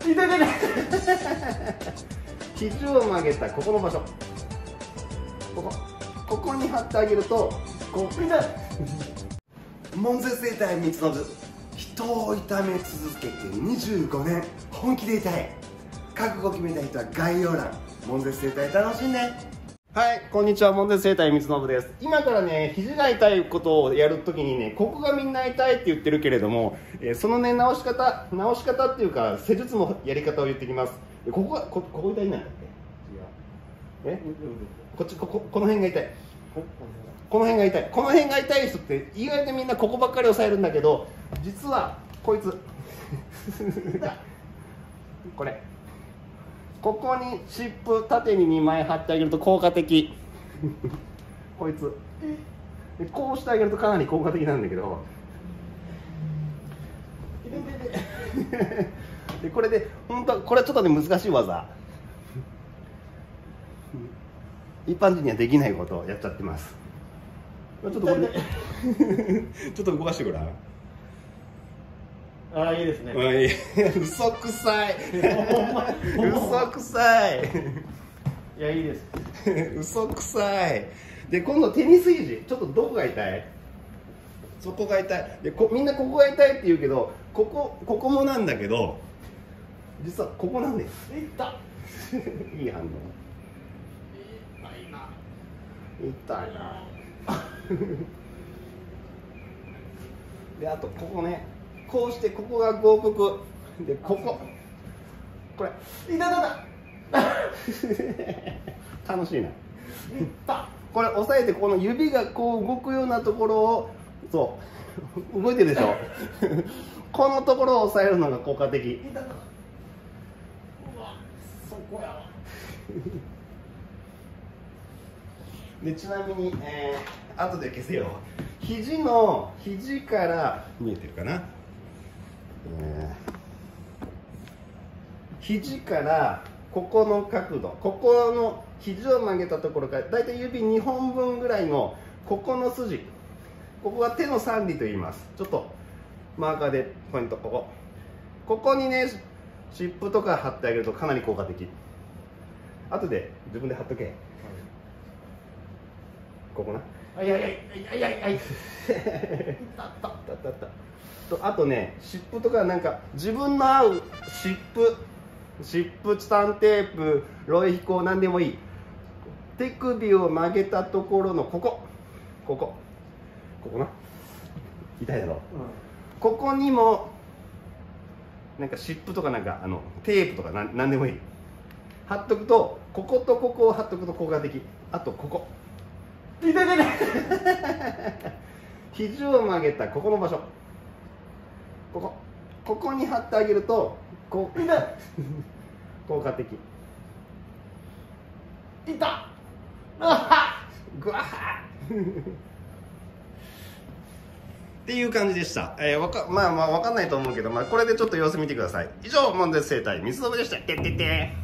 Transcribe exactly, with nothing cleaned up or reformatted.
痛い痛い痛い。肘を曲げたここの場所、ここここに貼ってあげるとこう痛い。門前生態光信、人を痛め続けてにじゅうごねん、本気で痛い。覚悟決めた人は概要欄、門前生態楽しんで。はい、こんにちは、門前生態光信です。今からね、肘が痛いことをやるときにね、ここがみんな痛いって言ってるけれども、えー、そのね、直し方、直し方っていうか、施術のやり方を言ってきます。ここが、こ、ここ痛いんだっけ？違う。え？こっち、ここ、この辺が痛い。この辺が痛い。この辺が痛い人って意外とみんなここばっかり押さえるんだけど、実はこいつこれここに湿布縦ににまい貼ってあげると効果的こいつでこうしてあげるとかなり効果的なんだけどでこれで本当はこれはちょっとね難しい技、一般人にはできないことをやっちゃってます。ちょっとこれちょっと動かしてごらん。 ああ、いいですね。 嘘くさい嘘くさいいや、いいです嘘くさい。で今度テニス肘、ちょっとどこが痛い？そこが痛い。でこみんなここが痛いって言うけど、ここここもなんだけど、実はここなんです。 いったいい反応。 痛いな痛いなであとここね、こうしてここが合谷で、こここれ痛い痛い楽しいな。これ押さえて、この指がこう動くようなところを、そう動いてるでしょこのところを押さえるのが効果的。 痛い。うわ、そこやわでちなみに、えー、後で消せよ。肘の肘から見えてるかな、えー、肘からここの角度、ここの肘を曲げたところからだいたい指にほんぶんぐらいのここの筋、ここは手の三里と言います。ちょっとマーカーでポイント、ここここにね湿布とか貼ってあげるとかなり効果的。後で自分で貼っとけ。ここな。 あいやいやいやいやいやいやたったたったたと、あとね、湿布とかなんか自分の合う湿布、湿布、チタンテープ、ロイヒコ、なんでもいい。手首を曲げたところのここ、ここ、ここな。痛いだろ。うん、ここにもなんか湿布とかなんかあのテープとかなん、なんでもいい。貼っとくと、こことここを貼っとくと効果的。あとここ。 痛い痛い痛い肘を曲げたここの場所、ここここに貼ってあげるとこう痛い効果的。 痛っぐわーっていう感じでした。えー、わかまあまあ分かんないと思うけど、まあ、これでちょっと様子見てください。以上、門前生態光信でした。てってって